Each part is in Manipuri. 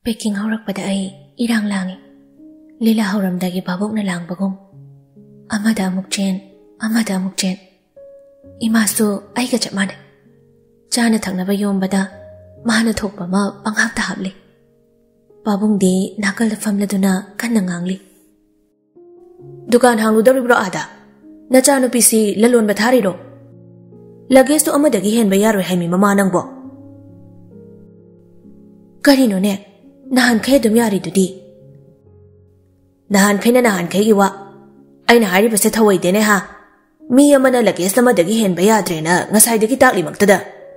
Peking horak pada ai irang langi. Lila horam dagi babok na lang bagom. Amada amuk chen. Imasu ai ka chamane. Chana thakna ba yom bada mahana thokpa ma panghak ta hapli. Babung di nakal da famla duna kan ngangli. Dukan hanglu daribro ada. Na chanu pisi lalon bathari ro. Lagis to amadagi hen ba yaro hai mi mama nang bo. Karino ne nahan khay dum yari dudi. Nahan khay na nahan khay iwa. Ay na hari basta thawai dene ha. Mi amana lagis na madagi hen ba yadre na ngasay dagi takli magtada.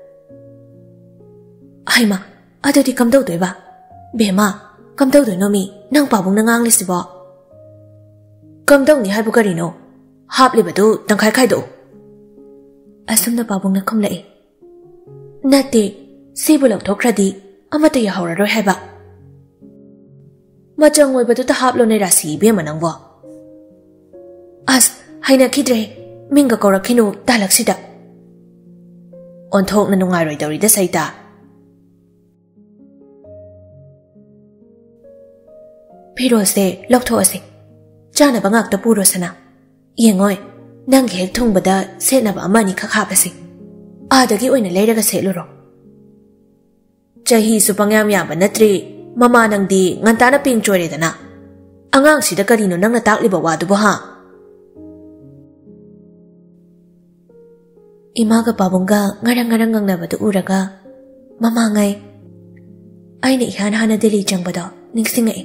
Ay ma, ado di kamdaw doy ba? Bema, kamdaw doy no mi nang babong nangang lisi bo. Kamdaw ni hai bu karino. Hap li ba do tang khay khay do. Asum na babong na kumlai. Nati, si bulak thokradi amata ya hawra roy hai ba. Machang oy ba do ta hap lo ne rasi be manang bo. As, hai na kidre, minga kora kinu talak sida. On thok na nungai roy dawri da saita. Piro se lok tho ase. Chana ba ngak ta puro sana. Yengoy, nang hek thong bada se na ba amani khakha pasi. Adagi oina leiraga se luro. Chahi su pangyam yam ba natri mama nang di ngantana ping chore dana. Angang sida karino nang natakli ba wadu bo ha. Imaga babungga ngarang na badu uraga mama ngai. Ay ni ihan hana dili jang bada ningsingai.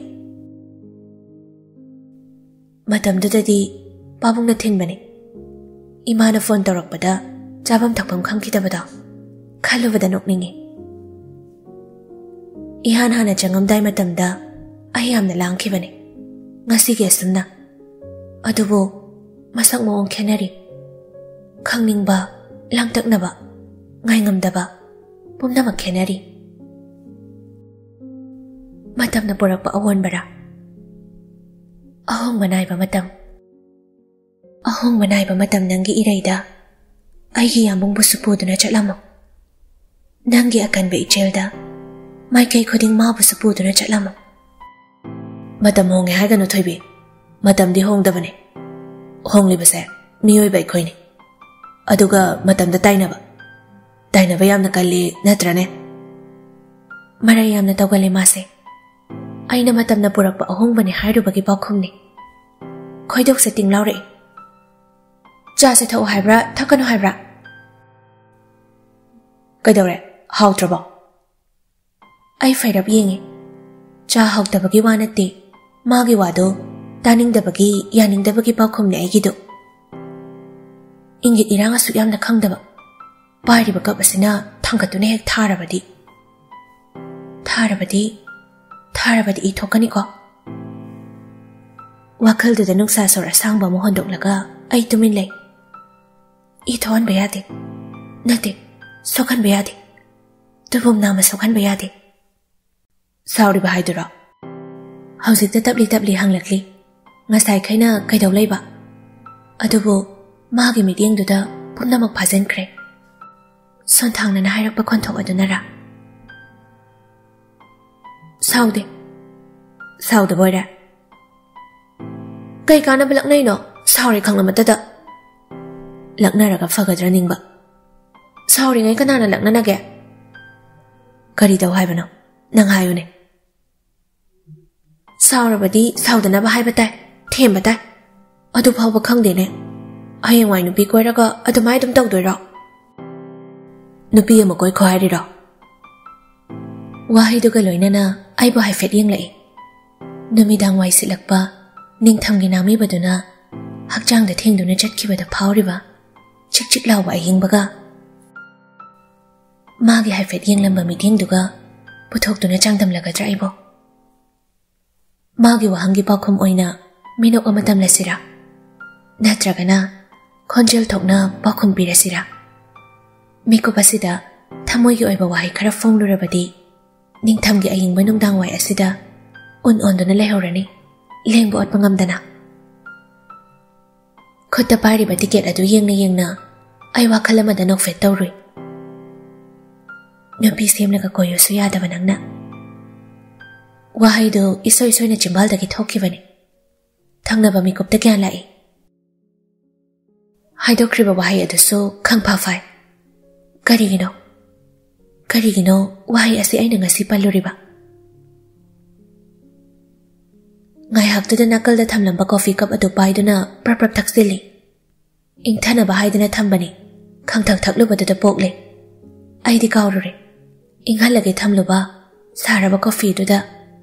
Matam dudadi babung na tin bani. Ima na phone tarak bada jabam thakpam khang kita bada. Khalu bada nokningi. Ihan hana jangam dai matam da ayam na lang ki bani. Ngasi gesum na. Adubo masak mo ang kenari. Khangning ba lang tak na ba. Ngay ngam da ba. Pum na kenari. Matam na purak pa awan bara. Ahong manay ba matam. Ahong manay ba matam nanggi irayda. Ay giyamong busupudo na chatlamo. Nanggi akan ba ichelda. May kay kuding mabusupudo na chatlamo. Matam hong hai gano thoy bi. Matam di hong da bane. Hong li ba se. Miyoy ba ikoy ni. Aduga matam da tay na ba. Tay na ba yam na kali natra ne. Marayam na tawgali mase. Ay na matam na purak pa ahong bani hayro bagi bakum ni. Koy dok sa ting laure. Cha se thau haibra thakano haibra. Kay daw re, haw trabo. Ay fairap yengi. Cha haw tabagi wanati. Magi wado, taning dabagi, yaning dabagi bakum ni ay gido. Ingit irang asu yam na kang daba. Pari ba kapasina thangkatu na hek tharabadi. Tharabadi itokani ko. Wakhal da nungsa sor asang ba mo hondok laga ay tumin lay. Itoan ba yate? Nate, sokan ba yate? Tubom nama sokan ba yate? Sauri ba haidura? Hauzik da tabli hanglakli. Ngasay kay na kay daw lay ba? Adubo, magi mitiyang duda pumna magpazen kre. Sontang na nahayrak pa kontok adunara. Saude boyra. Kay ka na balak na ino, sauri kang namatata. Laknara ka fagadra ning ba? Sauri ngay ka na lakna na kaya. Kari daw hay ba no? Nang hayo ne. Saura ba di, sauda na ba hay ba tay? Tiyem ba tay? Adu pa ba kang din eh? Ayang way nupi koy raga, adu may dumdaw doy ra. Nupi mo koy koy ri ra. Wahay do galoy na ay ba hay fet yung lai. Namidang way silak pa, Ningthouja ginami ba do na, hakjang da ting do na chat ki ba da paw ri ba? Chik law ba hing baga. Magi hay fet yung lamba meeting do ga, putok do na chang dam laga dra ibo. Magi wahangi bakum oy na, minok amatam la sira. Natraga na, konjel tok na bakum pira sira. Miko pasida, tamoy gi oy ba wahay kara fong lura ba di, Ningthouja aying manong dangway asida, on do na lehorani, leng bo at pangamdana. Kota pari ba tiket adu yeng na, ay Wakhal ama danok fet tawri. Napisiyam na kakoyo suyada ba nang na. Wahaidu isoi soina chimbaldagi thokibani. Thangnaba mikupta gyan lai. Haidokriba wahai adusu khangpha fai. Karigino wahai asi aina ngasi palluriba. Ngai haktuda nakalda thamlamba coffee cup adu paiduna prap thaksili. Ingthanaba haiduna thambani. Khangthak thaklubadada pokle. Aidi kaurure. Inghalage thamluba saraba coffee duda.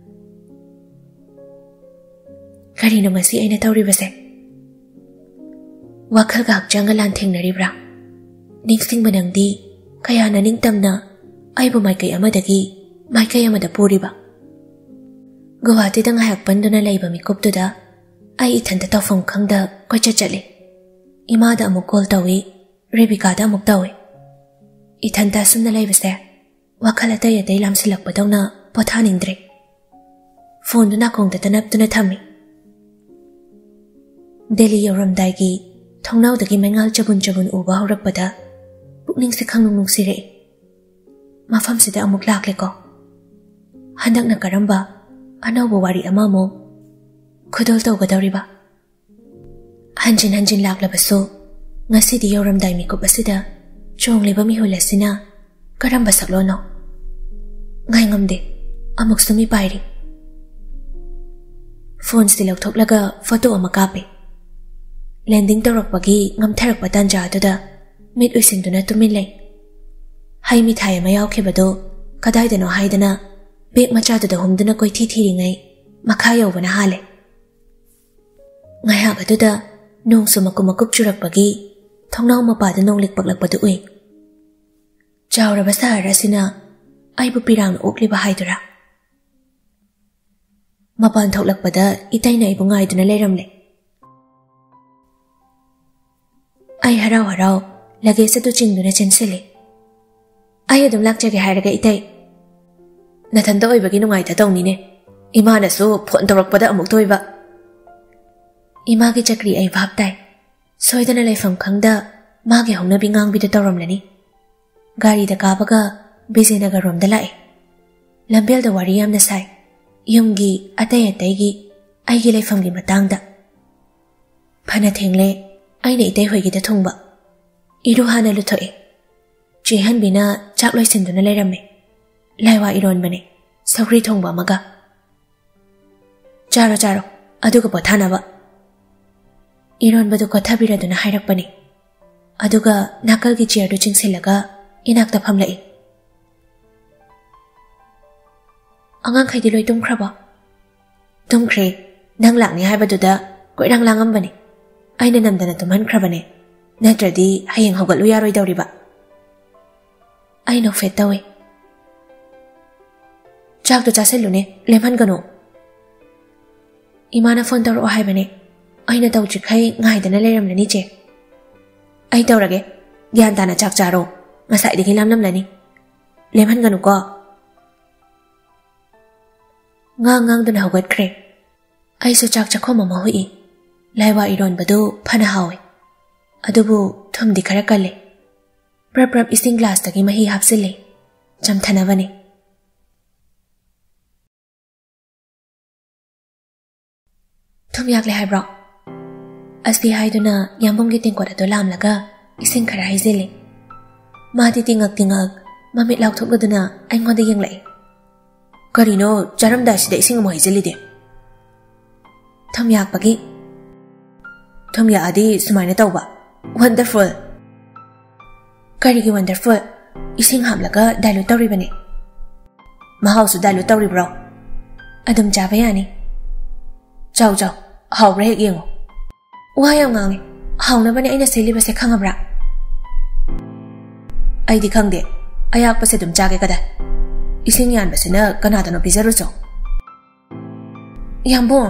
Karino ngasi aina tawribase. Wakhal ga hakjanga lan thengnaribra. Ningsing manangdi kayana ningtamna aibu maikai amadagi maikai amada puriba. Guwahati da ngayak panduna laiba mikuptuda ai ithanta tawfam khangda koicha chale. Imada amuk call tawi, Rebecca da amuk tawi. Ithanta sumna laibase Wakhal atay atay lamsilakpadawna pothaningdre. Phone duna kongda tanaptuna thami. Delhi yoramdaigi thongnawdagi mengal chabun uba horakpada pukning se khangnung nungsire. Mafam sida amuk lakleko. Handakna karamba anawba wari amamo khudol tawgadawriba. Hanjin laklabaso ngasidi yoramdai mikup asida chongliba mihulasina karamba saklono. Ngai ngamde amuk sumi pairi. Phone stilaw thoklaga photo amakape. Landing tawrakpagi ngamtharakpa tanja aduda mit uisinduna tumilai. Hai mithai ama yawkhibado kadaidano haidana beg machaduda humduna koithi thiringai makha yawbana hale. Ngaiyak aduda nongsu makumakup churakpagi thongnaw mapada nonglik paklakpadu ui. Chawraba sahar asina aibu pirang okliba haidura. Mapan thoklakpada itaina ibu ngaiduna leiramle. Ai harau lage satu chingduna chensile. Ai adum lakjage hairaga itai. Nathanda oibagi nungaita tawnine. Imana su phone tawrakpada amuk toiba. Imagi chakri ai bhaptai. Soidana laifam khangda magi hongnabi ngangbida tawramlani. Gari da kabaga Bizinagar romda lai. Lambel da wari yamna sai. Yumgi atay-ataygi aigi laifamgi matangda. Phana thengle aina itay hoigida thongba. Iru hana luthoe. Jehan bina chakloi sinduna lairame. Laiwa iron bane. Saukri thongba maga. Charo aduga pothanaba. Iron badu kothabiraduna hairakpani. Aduga nakalgi chair du chingsilaga inakta phamlai. Angang khaidi loi tumkhraba. Tumkhre nang lakni haibaduda koirang langambani. Aina namdana tumhankhrabane. Natradi hayeng hogatlu yaroi dawriba. Aina fet tawe. Chakdu chaselune lemhangano. Imana phone tawro haibane. Aina tawchikhai ngaidana leiramlani che. Ai tawrage gyan tana chak charo. Ngasai digi lamlamlani. Lemhangano ko. Ngang duna hogat kre. Ai su chak chakhoma mahui. Laiwa iron badu phana hawe. Adubu thumdi khara kalle. Prap ising glass tagi mahi hapsile. Chamthanavane. Thum yakle haibro. Asbi haiduna yambongi tingkot ado lamlaga ising khara haizile. Madi tingak mamit lauk thokladuna aingonda yenglai. Karino charamdashida ising mo haizilide. Thum yak pagi. Thum ya adi sumaina tawba. Wonderful. Karigi wonderful. Ising hamlaga dilute tawribane. Mahausu dilute tawribro. Adum chaba yani. Chau. Hawra hek yengo. Wayam ngangi. Hawnabane aina selibase khangabra. Aidi khangde. Ayak pase dum chage kada. Ising yan basina kanadano pizaruso. Yambong.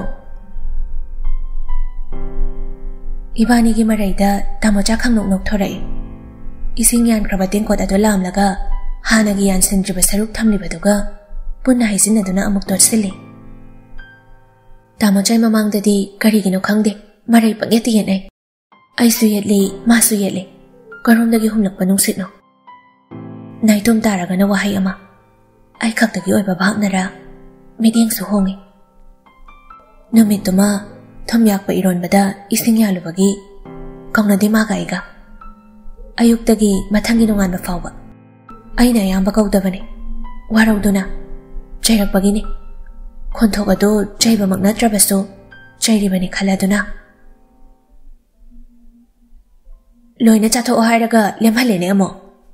Ibani gi maraida tamocha khangnok nok thorai. Ising yan krabating kot ado lamlaga hanagi yan sindriba saruk thamlibaduga punna haisinaduna amuk torsili. Tamochai mamangdadi karigino khangde marai pangyati yenai. Ai su yetli ma su yetli. Karomdagi humlakpa nungsitno. Naitum taraga na wahai ama. Ai khaktagi oiba bhagnara ꯃꯤꯠꯌꯦꯡꯁꯨ ꯍꯣꯡꯉꯤ ꯅꯨꯃꯤꯠꯇꯨꯃ ꯊꯨꯝ ꯌꯥꯛꯄ ꯏꯔꯣꯟꯕꯗ ꯏꯁꯤꯡ ꯌꯥꯜꯂꯨꯕꯒꯤ ꯀꯧꯅꯗꯦ ꯃꯥꯒ ꯑꯩꯒ ꯑꯌꯨꯛꯇꯒꯤ ꯃꯊꯪꯒꯤ ꯅꯣꯡꯉꯥꯟꯕ ꯐꯥꯎꯕ ꯑꯩꯅ ꯑꯌꯥꯝꯕ ꯀꯧꯗꯕꯅꯤ ꯋꯥꯔꯧꯗꯨꯅ ꯆꯩꯔꯛꯄꯒꯤꯅꯤ ꯈꯣꯟꯊꯣꯛ ꯑꯗꯨ ꯆꯩꯕꯃꯛ ꯅꯠꯇ꯭ꯔꯕꯁꯨ ꯆꯩꯔꯤꯕꯅꯤ ꯈꯜꯂꯗꯨꯅ ꯂꯣꯏꯅ ꯆꯥꯊꯣꯛꯑꯣ ꯍꯥꯏꯔꯒ ꯂꯦꯝꯍꯜꯂꯦꯅꯦ ꯑꯃꯨꯛ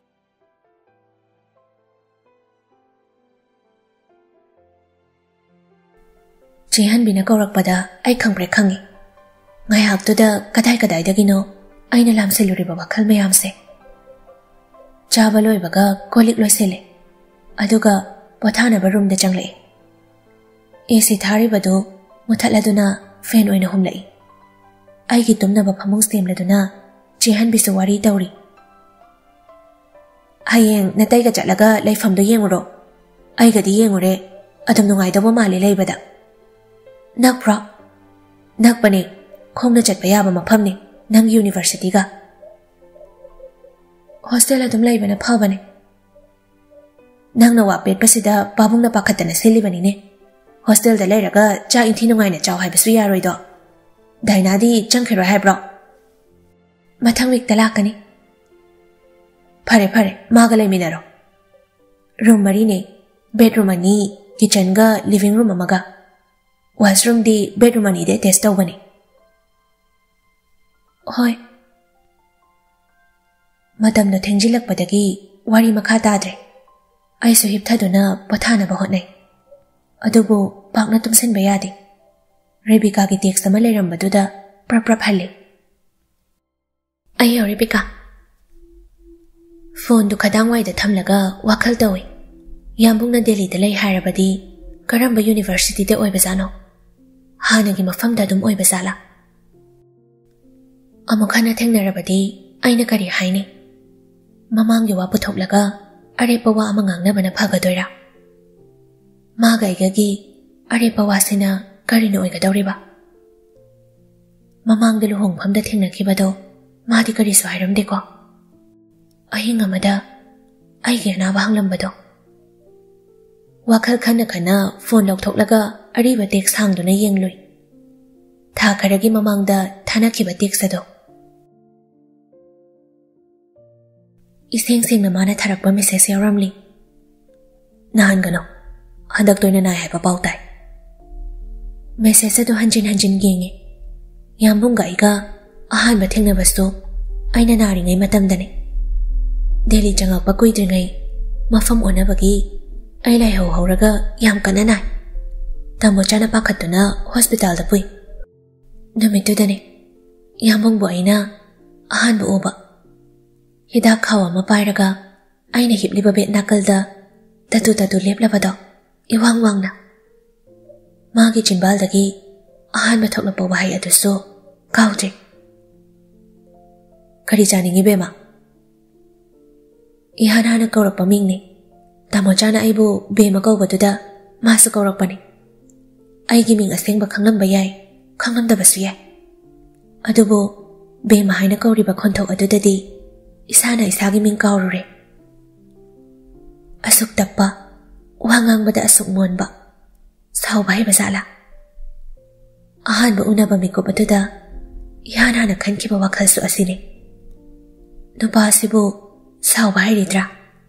ꯆꯦꯍꯟꯕꯤꯅ ꯀꯧꯔꯛꯄꯗ ꯑꯩ ꯈꯪꯄ꯭ꯔꯦꯛ ꯈꯪꯉꯤ ꯉꯥꯏꯍꯥꯛꯇꯨꯗ ꯀꯗꯥꯏꯗꯒꯤꯅꯣ ꯑꯩꯅ ꯂꯥꯝꯁꯤꯜꯂꯨꯔꯤꯕ ꯋꯥꯈꯜ ꯃꯌꯥꯝꯁꯦ ꯆꯥꯕ ꯂꯣꯏꯕꯒ ꯀꯣꯜꯂꯤꯛ ꯂꯣꯏꯁꯤꯜꯂꯦ ꯑꯗꯨꯒ ꯄꯣꯊꯥꯅꯕ ꯔꯨꯝꯗ ꯆꯪꯂꯛꯏ ꯑꯦꯁꯤ ꯊꯥꯔꯤꯕꯗꯨ ꯃꯨꯊꯠꯂꯗꯨꯅ ꯐꯦꯟ ꯑꯣꯏꯅ ꯍꯨꯝꯂꯛꯏ ꯑꯩꯒꯤ ꯇꯨꯝꯅꯕ ꯐꯃꯨꯡ ꯁꯦꯝꯂꯗꯨꯅ ꯆꯦꯍꯟꯕꯤꯁꯨ ꯋꯥꯔꯤ ꯇꯧꯔꯤ ꯍꯌꯦꯡ ꯅꯇꯩꯒ ꯆꯠꯂꯒ ꯂꯩꯐꯝꯗꯣ ꯌꯦꯡꯉꯨꯔꯣ ꯑꯩꯒꯗꯤ ꯌꯦꯡꯉꯨꯔꯦ ꯑꯗꯨꯝ ꯅꯨꯡꯉꯥꯏꯗꯧꯕ ꯃꯥꯜꯂꯦ ꯂꯩꯕꯗ ꯅꯛꯄ꯭ꯔꯣ ꯅꯛꯄꯅꯦ ꯈꯣꯡꯅ ꯆꯠꯄ ꯌꯥꯕ ꯃꯐꯝꯅꯤ ꯅꯪ ꯌꯨꯅꯤꯚꯔꯁꯤꯇꯤꯒ ꯍꯣꯁꯇꯦꯜ ꯑꯗꯨꯝ ꯂꯩꯕꯅ ꯐꯕꯅꯦ ꯅꯪꯅ ꯋꯥ ꯄꯦꯠꯄꯁꯤꯗ ꯄꯥꯕꯨꯡꯅ ꯄꯥꯈꯠꯇꯅ ꯁꯤꯜꯂꯤꯕꯅꯤꯅꯦ ꯍꯣꯁꯇꯦꯜꯗ ꯂꯩꯔꯒ ꯆꯥꯛ ꯏꯟꯊꯤ ꯅꯨꯡꯉꯥꯏꯅ ꯆꯥꯎ ꯍꯥꯏꯕꯁꯨ ꯌꯥꯔꯣꯏꯗꯣ ꯗꯥꯏꯅꯥꯗꯤ ꯆꯪꯈꯤꯔꯣꯏ ꯍꯥꯏꯕ꯭ꯔꯣ ꯃꯊꯪ ꯋꯤꯛꯇ ꯂꯥꯛꯀꯅꯤ ꯐꯔꯦ ꯃꯥꯒ ꯂꯩꯃꯤꯟꯅꯔꯣ ꯔꯨꯝ 4ꯅꯦ ꯕꯦꯗꯔꯨꯝ 2 ꯀꯤꯆꯟꯒ ꯂꯤꯚꯤꯡ ꯔꯨꯝ ꯑꯃꯒ ꯋꯥꯁꯔꯨꯝꯗꯤ ꯕꯦꯗꯔꯨꯝ 2ꯗ ꯑꯦꯇꯦꯆ ꯇꯧꯕꯅꯤ ꯍꯣꯏ ꯃꯇꯝꯗꯣ ꯊꯦꯡꯖꯤꯜꯂꯛꯄꯗꯒꯤ ꯋꯥꯔꯤ ꯃꯈꯥ ꯇꯥꯗ꯭ꯔꯦ ꯑꯩꯁꯨ ꯍꯤꯞꯊꯗꯨꯅ ꯄꯣꯊꯥꯅꯕ ꯍꯣꯠꯅꯩ ꯑꯗꯨꯕꯨ ꯄꯥꯛꯅ ꯇꯨꯝꯁꯤꯟꯕ ꯌꯥꯗꯦ ꯔꯦꯕꯤꯀꯥꯒꯤ ꯇꯦꯛꯁ ꯑꯃ ꯂꯩꯔꯝꯕꯗꯨꯗ ꯄ꯭ꯔꯞ ꯍꯜꯂꯤ ꯑꯩ ꯔꯦꯕꯤꯀꯥ ꯐꯣꯟꯗꯨ ꯈꯗꯥꯡꯋꯥꯏꯗ ꯊꯝꯂꯒ ꯋꯥꯈꯜ ꯇꯧꯏ ꯌꯥꯝꯕꯨꯡꯅ ꯗꯦꯜꯂꯤꯗ ꯂꯩ ꯍꯥꯏꯔꯕꯗꯤ ꯀꯔꯝꯕ ꯌꯨꯅꯤꯚꯔꯁꯤꯇꯤꯗ ꯑꯣꯏꯕꯖꯥꯠꯅꯣ ꯍꯥꯟꯅꯒꯤ ꯃꯐꯝꯗ ꯑꯗꯨꯝ ꯑꯣꯏꯕꯖꯥꯠꯂꯥ ꯑꯃꯨꯛ ꯍꯟꯅ ꯊꯦꯡꯅꯔꯕꯗꯤ ꯑꯩꯅ ꯀꯔꯤ ꯍꯥꯏꯅꯤ ꯃꯃꯥꯡꯒꯤ ꯋꯥ ꯄꯨꯊꯣꯛꯂꯒ ꯑꯔꯦꯞꯄ ꯋꯥ ꯑꯃ ꯉꯥꯡꯅꯕꯅ ꯐꯒꯗꯣꯏꯔꯥ ꯃꯥꯒ ꯑꯩꯒꯒꯤ ꯑꯔꯦꯞꯄ ꯋꯥꯁꯤꯅ ꯀꯔꯤꯅ ꯑꯣꯏꯒꯗꯧꯔꯤꯕ ꯃꯃꯥꯡꯗ ꯂꯨꯍꯣꯡꯐꯝꯗ ꯊꯦꯡꯅꯈꯤꯕꯗꯣ ꯃꯥꯗꯤ ꯀꯔꯤꯁꯨ ꯍꯥꯏꯔꯝꯗꯦꯀꯣ ꯑꯍꯤꯡ ꯑꯃꯗ ꯑꯩꯒꯤ ꯑꯅꯥꯕ ꯍꯪꯂꯝꯕꯗꯣ ꯋꯥꯈꯜ ꯈꯟꯅ ꯐꯣꯟ ꯂꯧꯊꯣꯛꯂꯒ ꯑꯔꯤꯕ ꯇꯦꯛꯁ ꯍꯥꯡꯗꯨꯅ ꯌꯦꯡꯂꯨꯏ ꯊꯥ ꯈꯔꯒꯤ ꯃꯃꯥꯡꯗ ꯊꯥꯅꯈꯤꯕ ꯇꯦꯛꯁ ꯑꯗꯣ ꯏꯁꯦꯡ ꯁꯦꯡꯅ ꯃꯥꯅ ꯊꯥꯔꯛꯄ ꯃꯦꯁꯦꯖ ꯌꯥꯎꯔꯝꯂꯤ ꯅꯍꯥꯟꯒꯅꯣ ꯍꯟꯗꯛ ꯇꯣꯏꯅ ꯅꯥꯏ ꯍꯥꯏꯕ ꯄꯥꯎ ꯇꯥꯏ ꯃꯦꯁꯦꯖ ꯑꯗꯨ ꯍꯟꯖꯤꯟ ꯌꯦꯡꯉꯤ ꯌꯥꯝꯕꯨꯡꯒ ꯑꯩꯒ ꯑꯍꯥꯟꯕ ꯊꯦꯡꯅꯕꯁꯨ ꯑꯩꯅ ꯅꯥꯔꯤꯉꯩ ꯃꯇꯝꯗꯅꯤ ꯗꯦꯜꯂꯤ ꯆꯪꯉꯛꯄ ꯀꯨꯏꯗ꯭ꯔꯤꯉꯩ ꯃꯐꯝ ꯑꯣꯟꯅꯕꯒꯤ ꯑꯩ ꯂꯥꯏꯍꯧ ꯍꯧꯔꯒ ꯌꯥꯝ ꯀꯟꯅ ꯅꯥꯏ ꯇꯥꯃꯣꯆꯥꯅ ꯄꯥꯈꯠꯇꯨꯅ ꯍꯣꯁꯄꯤꯇꯥꯜꯗ ꯄꯨꯏ ꯅꯨꯃꯤꯠꯇꯨꯗꯅꯤ ꯌꯥꯝꯕꯨꯡꯕꯨ ꯑꯩꯅ ꯑꯍꯥꯟꯕ ꯎꯕ ꯍꯤꯗꯥꯛ ꯈꯥꯎ ꯑꯃ ꯄꯥꯏꯔꯒ ꯑꯩꯅ ꯍꯤꯞꯂꯤꯕ ꯕꯦꯠ ꯅꯥꯀꯜꯗ ꯇꯇꯨ ꯂꯦꯞꯂꯕꯗꯣ ꯏꯋꯥꯡ ꯋꯥꯡꯅ ꯃꯥꯒꯤ ꯆꯤꯟꯕꯥꯜꯗꯒꯤ ꯑꯍꯥꯟꯕ ꯊꯣꯛꯂꯛꯄ ꯋꯥꯍꯩ ꯑꯗꯨꯁꯨ ꯀꯥꯎꯗ꯭ꯔꯤ ꯀꯔꯤ ꯆꯥꯅꯤꯡꯉꯤ ꯕꯦꯃ ꯏꯍꯥꯟ ꯍꯥꯟꯅ ꯀꯧꯔꯛꯄ ꯃꯤꯡꯅꯤ ꯇꯥꯃꯣꯆꯥꯅ ꯑꯩꯕꯨ ꯕꯦꯃ ꯀꯧꯕꯗꯨꯗ ꯃꯥꯁꯨ ꯀꯧꯔꯛꯄꯅꯤ ꯑꯩꯒꯤ ꯃꯤꯡ ꯑꯁꯦꯡꯕ ꯈꯪꯂꯝꯕ ꯌꯥꯏ ꯈꯪꯂꯝꯗꯕꯁꯨ ꯌꯥꯏ ꯑꯗꯨꯕꯨ ꯕꯦꯃ ꯍꯥꯏꯅ ꯀꯧꯔꯤꯕ ꯈꯣꯟꯊꯣꯛ ꯑꯗꯨꯗꯗꯤ ꯏꯁꯥꯅ ꯏꯁꯥꯒꯤ ꯃꯤꯡ ꯀꯥꯎꯔꯨꯔꯦ ꯑꯁꯨꯛ ꯇꯞꯄ ꯋꯥ ꯉꯥꯡꯕꯗ ꯑꯁꯨꯛ ꯃꯣꯟꯕ ꯁꯥꯎꯕ ꯍꯩꯕ ꯖꯥꯠꯂꯥ ꯑꯍꯥꯟꯕ ꯎꯅꯕ ꯃꯤꯀꯨꯞ ꯑꯗꯨꯗ ꯏꯍꯥꯟ ꯍꯥꯟꯅ ꯈꯟꯈꯤꯕ ꯋꯥꯈꯜꯁꯨ ꯑꯁꯤꯅꯤ ꯅꯨꯄꯥꯁꯤꯕꯨ ꯁꯥꯎꯕ ꯍꯩꯔꯤꯗ꯭ꯔꯥ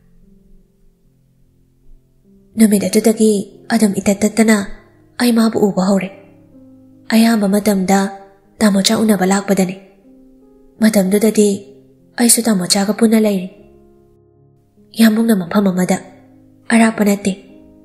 ꯅꯨꯃꯤꯠ ꯑꯗꯨꯗꯒꯤ ꯑꯗꯨꯝ ꯏꯇꯠ ꯇꯠꯇꯅ ꯑꯩ ꯃꯥꯕꯨ ꯎꯕ ꯍꯧꯔꯦ ꯑꯌꯥꯝꯕ ꯃꯇꯝꯗ ꯇꯥꯃꯣꯆꯥ ꯎꯅꯕ ꯂꯥꯛꯄꯗꯅꯤ ꯃꯇꯝꯗꯨꯗꯗꯤ ꯑꯩꯁꯨ ꯇꯥꯃꯣꯆꯥꯒ ꯄꯨꯟꯅ ꯂꯩꯔꯤ ꯌꯥꯝꯕꯨꯡꯅ ꯃꯐꯝ ꯑꯃꯗ ꯑꯔꯥꯞꯄ ꯅꯠꯇꯦ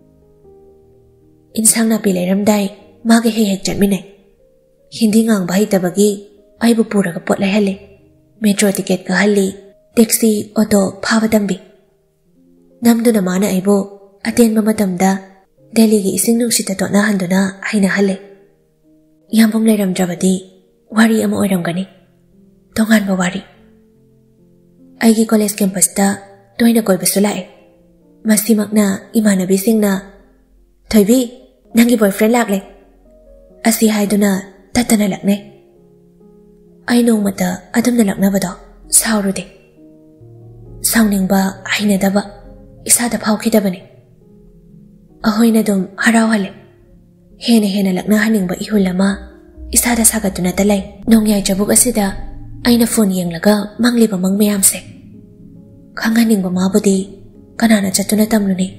ꯏꯟꯁꯥꯡ ꯅꯥꯄꯤ ꯂꯩꯔꯝꯗꯥꯏ ꯃꯥꯒ ꯍꯦꯛ ꯆꯠꯃꯤꯟꯅꯩ ꯍꯤꯟꯗꯤ ꯉꯥꯡꯕ ꯍꯩꯇꯕꯒꯤ ꯑꯩꯕꯨ ꯄꯨꯔꯒ ꯄꯣꯠ ꯂꯩꯍꯜꯂꯤ ꯃꯦꯇ꯭ꯔꯣ ꯇꯤꯀꯦꯠ ꯀꯛꯍꯜꯂꯤ ꯇꯦꯛꯁꯤ ꯑꯣꯇꯣ ꯐꯥꯕ ꯇꯝꯕꯤ ꯅꯝꯗꯨꯅ ꯃꯥꯅ ꯑꯩꯕꯨ ꯑꯇꯦꯟꯕ ꯃꯇꯝꯗ ꯗꯦꯜꯂꯤꯒꯤ ꯏꯁꯤꯡ ꯅꯨꯡꯁꯤꯠꯇ ꯇꯣꯠꯅꯍꯟꯗꯨꯅ ꯍꯩꯅꯍꯜꯂꯦ ꯌꯥꯝꯕꯨꯡ ꯂꯩꯔꯝꯗ꯭ꯔꯕꯗꯤ ꯋꯥꯔꯤ ꯑꯃ ꯑꯣꯏꯔꯝꯒꯅꯤ ꯇꯣꯉꯥꯟꯕ ꯋꯥꯔꯤ ꯑꯩꯒꯤ ꯀꯣꯂꯦꯖ ꯀꯦꯝꯄꯁꯇ ꯇꯣꯏꯅ ꯀꯣꯏꯕꯁꯨ ꯂꯥꯛꯑꯦ ꯃꯁꯤꯃꯛꯅ ꯏꯃꯥꯟꯅꯕꯤꯁꯤꯡꯅ ꯊꯣꯏꯕꯤ ꯅꯪꯒꯤ ꯕꯣꯏꯐ꯭ꯔꯦꯟ ꯂꯥꯛꯂꯦ ꯑꯁꯤ ꯍꯥꯏꯗꯨꯅ ꯇꯠꯇꯅ ꯂꯛꯅꯩ ꯑꯩ ꯅꯣꯡꯃꯇ ꯑꯗꯨꯝꯅ ꯂꯛꯅꯕꯗꯣ ꯁꯥꯎꯔꯨꯗꯦ ꯁꯥꯎꯅꯤꯡꯕ ꯍꯩꯅꯗꯕ ꯏꯁꯥꯗ ꯐꯥꯎꯈꯤꯗꯕꯅꯤ ahoina dum harawale hena lakna haning ba ihulama isada sagatuna talai nongyai jabuk asida aina phone yenglaga mangliba mangmayam se khanganing ba mabudi kanana chatuna tamluni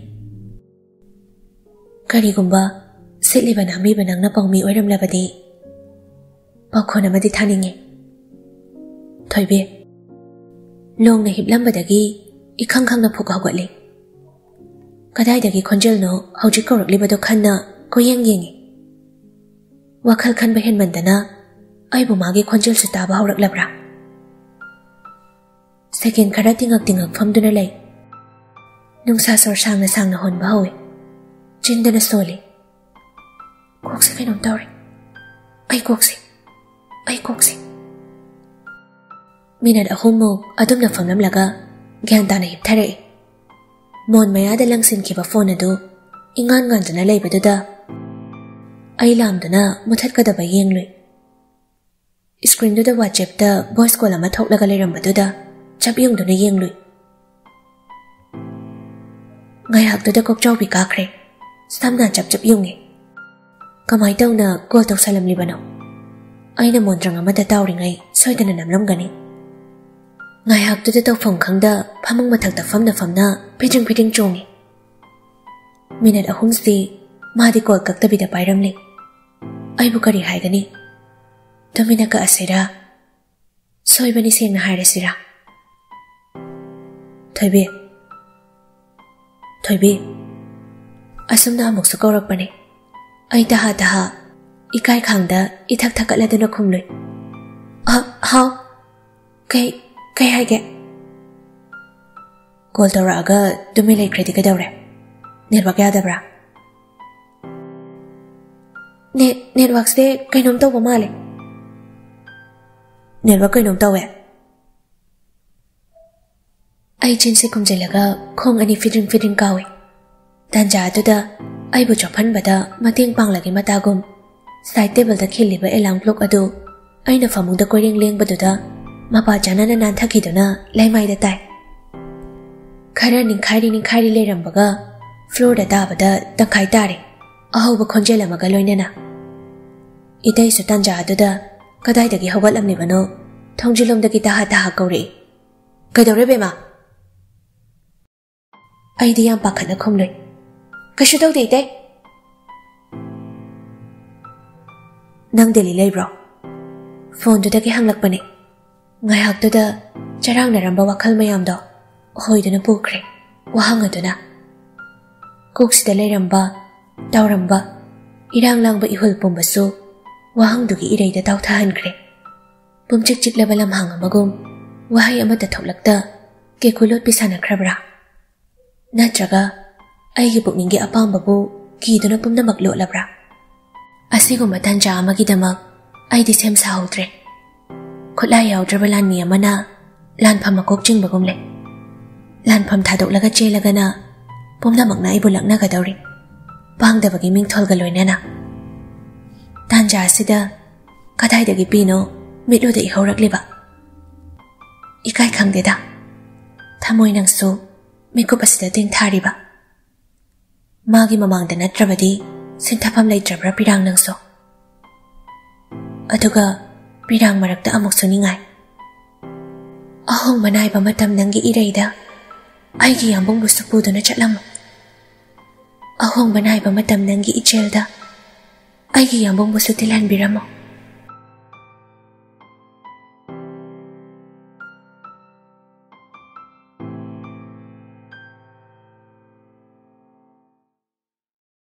karigumba sitliba nami banangna pawmi oiram labadi pakhona madi thaninge thoibe longna hiplambadagi ikhangkhangna phuk hawgatli kadaidagi khonjelno hauji koraklibado khanna koyeng yengi wakhal khanba henmandana aibu magi khonjel su taba hawraklabra second khara tingak famduna lei nungsa sor sangna honba hawi chindana soli kokse kainom tawri ai kokse minad ahummo adumna famlamlaga gyantana hipthare mon mayada langsin kiba phone adu ingan dana leibaduda ai lamdana muthatkadaba yenglui screen duda WhatsApp da voice call ama thoklaga leirambaduda chabyungduna yenglui ngai hakduda kokchawbi kakre samna chap yungi kamai tawna call tawsalam libano aina mondrang amada tawringai soidana namlamgani ngai hakduda tawfam khangda phamang mathakta famna piding chongi minute ahumsi madi call kaktabida pairamli aibu kari haigani domina ka asira soibani sengna hairasira thoibe asumna amuksu kaurakpane ai taha ikai khangda ithak thakatladuna khumloi how kai haige call tawraga dumilai kritika dawre network yadabra network se kainom tawba male network kainom tawe ai chinse kumjelaga khong ani fidring kawe tanja aduda aibu chophan bada mateng panglagi matagum side table da khiliba elang plok adu aina famungda koiring leng baduda mapa janana nan thakiduna laimai da tai khara ningkhairi leirambaga floor da dabada takai tare ahauba khonjela maga loinana idai su tanja aduda kadai dagi hawatlamlibano thongjilomdagi taha kauri kaidore bema aidi yam pakhana khomloi kashu tawde ite nang deli leibro phone du dagi hanglakpane ngai haktuda charang naramba wakhal mayamdo hoiduna pukre wahangaduna koksida leiramba tawramba irang langba ihul pumbasu wahangdugi ireida tawthahankre pumchik chiklaba lamhang amagum wahai amata thoklakta ke kulot pisanakrabra natraga aigi pukningi apambabu kiduna pumnamak lotlabra asigumba tanja amagidamak aidi sem sahudre khutla yawdraba lan mi amana lanpham makok jingbagumle lanpham thadoklaga chelagana pumnamakna ibulakna gadawri pangdabagi mingtholga loinana tanja asida kadaidagi pino mitloda ihaurakliba ikai khangdeda thamoi nangsu mikup asida tingthariba magi mamangda natrabadi sinthapam leitrabra pirang nangso aduga pirang marakta amuksu ningai ahong manaiba matam nangi ireida aigi yambong busu puduna chatlamu ahong manaiba matam nangi ichelda aigi yambong busu tilan biramo